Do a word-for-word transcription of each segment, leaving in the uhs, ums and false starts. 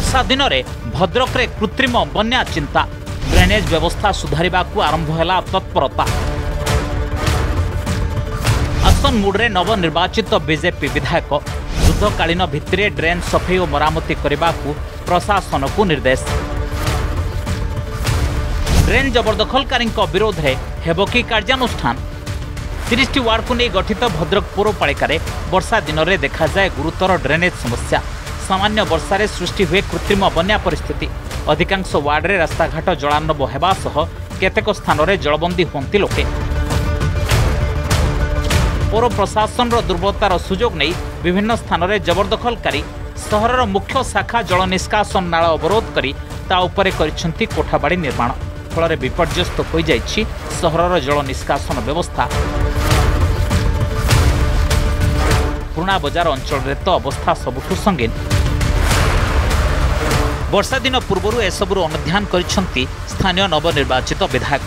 वर्षा दिन में भद्रक रे कृत्रिम बन्या चिंता ड्रेनेज व्यवस्था सुधारिबा को आरंभ हैला तत्परता। आसन मुड्रे नवनिर्वाचित बीजेपी विधायक युद्धकालीन भित्तिरे ड्रेन सफाई और मरामती करने को प्रशासन को निर्देश। ड्रेन जबरदखलकारी विरोध में हेब कि कार्यानुष्ठान। तीस वार्ड को नहीं गठित भद्रक पौरपालिका वर्षा दिन में देखा जाए गुरुतर ड्रेनेज समस्या। सामान्य वर्षा रे सृष्टि हुए कृत्रिम बन्या परिस्थिति। अधिकांश वार्ड रे रास्ताघाट जलार्णव होगा सह केतेक स्थान में जलबंदी होती लोके। पौर प्रशासन दुर्बलतार सुजोग नहीं विभिन्न स्थान में जबरदखलकारी सहरर मुख्य शाखा जल निष्कासन नाल अवरोध करी ता उपरे करिसेंती कोठाबाड़ी निर्माण। फल विपर्यस्त हो जाइछि सहरर जल निष्कासन व्यवस्था। पुराना बजार अंचल रे तो अवस्था सबुठु संगीन। वर्षा दिन पूर्व एसबू अनुध्यान करिसेंती स्थानीय नवनिर्वाचित विधायक।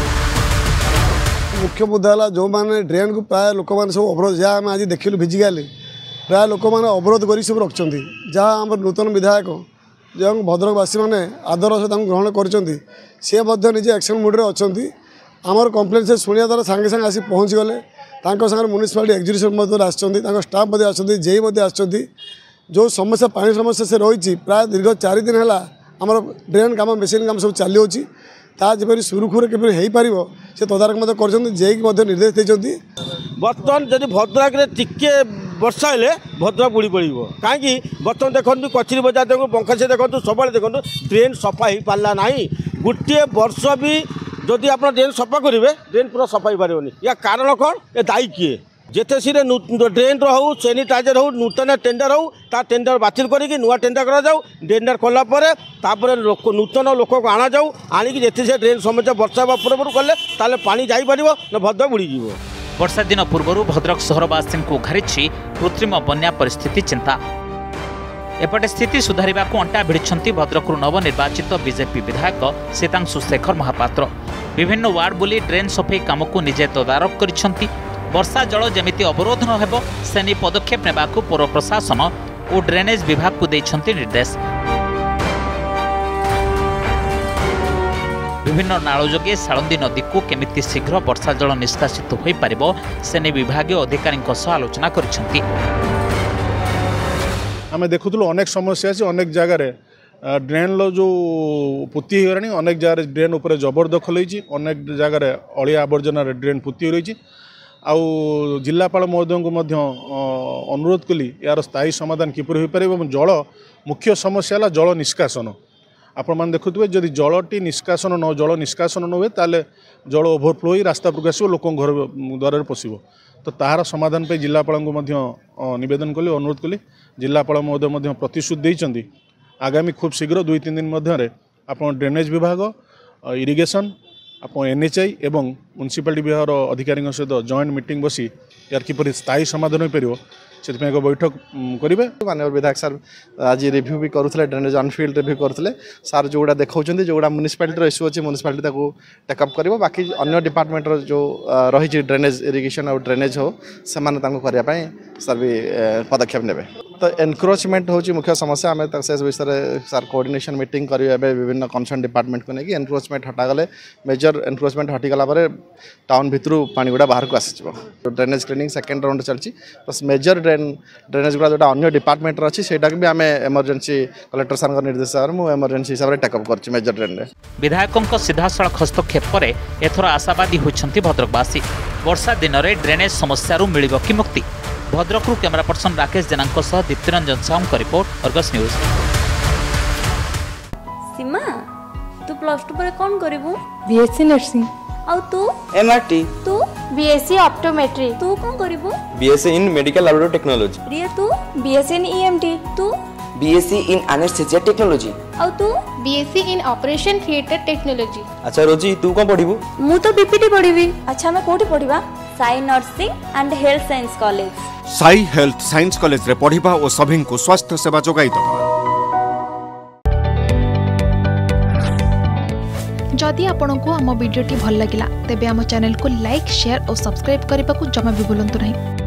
मुख्य मुद्दा है जो मैंने ड्रेन को प्राय लोक मैंने सब अवरोध जहाँ आम आज देखिलु फिजिकाली प्राय लोक मैंने अवरोध कर सब रखिंट जहाँ आम नूतन विधायक जो भद्रकवासी मैंने आदर सहित ग्रहण कर निजे एक्शन मुड्रे अच्छा आमर कम्प्लेन से शुणा द्वारा सांगे सांगे आसी पहुँच गले सागर म्यूनिसिपालिटी एक्जिक्यूटिव आसछन्ति स्टाफ आसछन्ति जेई आसछन्ति जो समस्या पानी समस्या से रही प्राय दीर्घ चार दिन है आमर ड्रेन काम मेसीन काम सब चली होची ता जब सुरुखुरे केपरि हो पार से तदारक कर निर्देश देते। बर्तमान जब भद्रक टिके वर्षा हेले भद्रक बुड़ी पड़ कहीं बर्तमान देखो कचरी बजार देखो पंखा से देखो सब देखो ड्रेन सफा हो पारा ना गोटे वर्ष भी जदि आप ड्रेन सफा करेंगे ड्रेन पूरा सफा हो पारे या कारण कौन ए दायी किए जेते सी ड्रेन हो सैनिटाइजर हो नूतन टेंडर हो ता टेंडर बातिल करके नुआ टेंडर करा जाऊ टेंडर कला लोक नूतन लोक को आना जाऊ आणिकी जेते से ड्रेन समस्या वर्षा पूर्व कले ताले पानी जाई परिबो न भद्रक बुड़ी जीवो। वर्षा दिन पूर्व भद्रक सहरवासी को घारिछि कृत्रिम बन्या परिस्थिति चिंता। एपटे स्थिति सुधारिबा को अंटा भिड़िछन्ति भद्रक नवनिर्वाचित बीजेपी विधायक सीतांशु शेखर महापात्र। विभिन्न वार्ड बुली ड्रेन सफाई काम को निजे तदारक करिछन्ति। वर्षा जल जमिति अवरोध न हेबो सेनी पदक्षेप नेबाकू पौर प्रशासन और ड्रेनेज विभाग को दैछन्ति निर्देश। विभिन्न नाल जोगे साळंदी नदी को केमिति शीघ्र वर्षा जल निष्कासित होई पारिबो सेनी विभागीय अधिकारीଙ୍କ सह आलोचना करिछन्ति। आम देखुलु अनेक समस्या अच्छी अनेक जगार ड्रेन लो जो पुती हो गलानी अनेक जगह ड्रेन उपर जबरदखल होती अनेक जगार अलिया आवर्जना ड्रेन पुती रही आउ जिलापाल महोदय को अनुरोध कली यार स्थायी समाधान किपरि हो पारे जल मुख्य समस्या है जल निष्कासन। आपण मैंने देखुए जदि जलटी निष्कासन न जल निष्कासन न हुए ताले जल ओभरफ्लो हो रास्ता पर आसो लोक घर द्वार पशु तो तार समाधान पे जिलापाल को निवेदन कली अनुरोध कली जिलापाल महोदय प्रतिश्रुति देइचंदी आगामी खूब शीघ्र दुई तीन दिन मध्य आप ड्रेनेज विभाग इरिगेशन आप एनएचआई एवं म्युनिसिपालिटी विभाग अधिकारी सहित जॉइंट मीटिंग बसी यार किपरि स्थायी समाधान हो पार से एक बैठक करेंगे। माननीय विधायक सर आज रिव्यू भी करुले ड्रेनेज अनफिल्ड रिव्यू करते सार जोड़ा देखा जोड़ा म्युनिसिपालिटी इश्यू अच्छे म्युनिसिपालिटी टेकअप कर बाकी अन्य डिपार्टमेंट जो रही ड्रेनेज इरिगेशन और ड्रेनेज हो से सर भी पदक्षेप ने तो एनक्रोचमेंट हूँ मुख्य समस्या आम से विषय सर कोऑर्डिनेशन मीटिंग करेंगे विभिन्न कंसर्न डिपार्टमेंट को लेकिन एनक्रोचमेंट हटागले मेजर एनक्रोचमेंट हटिगला टाउन भितर पानी गुड़ा बाहर को आसी ड्रेनेज क्लीनिंग सेकेंड राउंड चलती बस मेजर ड्रेन ड्रेनेज गुड़ा जो अन्य डिपार्टमेंट अच्छी से भी एमरजेंसी कलेक्टर सर निर्देश एमरजेंसी हिसाब से टेकअप कर मेजर ड्रेन। विधायकों सीधासख हस्तक्षेप पर एथर आशावादी होती भद्रकवासी। वर्षा दिन में ड्रेनेज समस्या मिलिबो कि मुक्ति। भद्रक कैमरा पर्सन राकेश जेना दीप्तिरंजन साहू का रिपोर्ट अर्गस न्यूज। सीमा तू प्लस टू पर कौन करिवु? BSc nursing. और तू? एमआरटी। तू? BSc optometry. तू कौन करिवु? BSc in medical laboratory technology. Riya तू? BSc in EMT. तू? BSc in anaesthesia technology. और तू? BSc in operation theatre technology. अच्छा रोजी तू कौन पढ़िबु? मु तो बीपीटी पढ़िबी। अच्छा मैं कोठी पढ़िबा? Sai nursing and health science college. Sai health science college रे पढ़िबा और सभी को स्वास्थ्य सेवा जोगाई दबा। जदि आपंक आम भिडी भल लगा तेब आम चैनल को लाइक शेयर और सब्सक्राइब करने को जमा भी भूलु नहीं।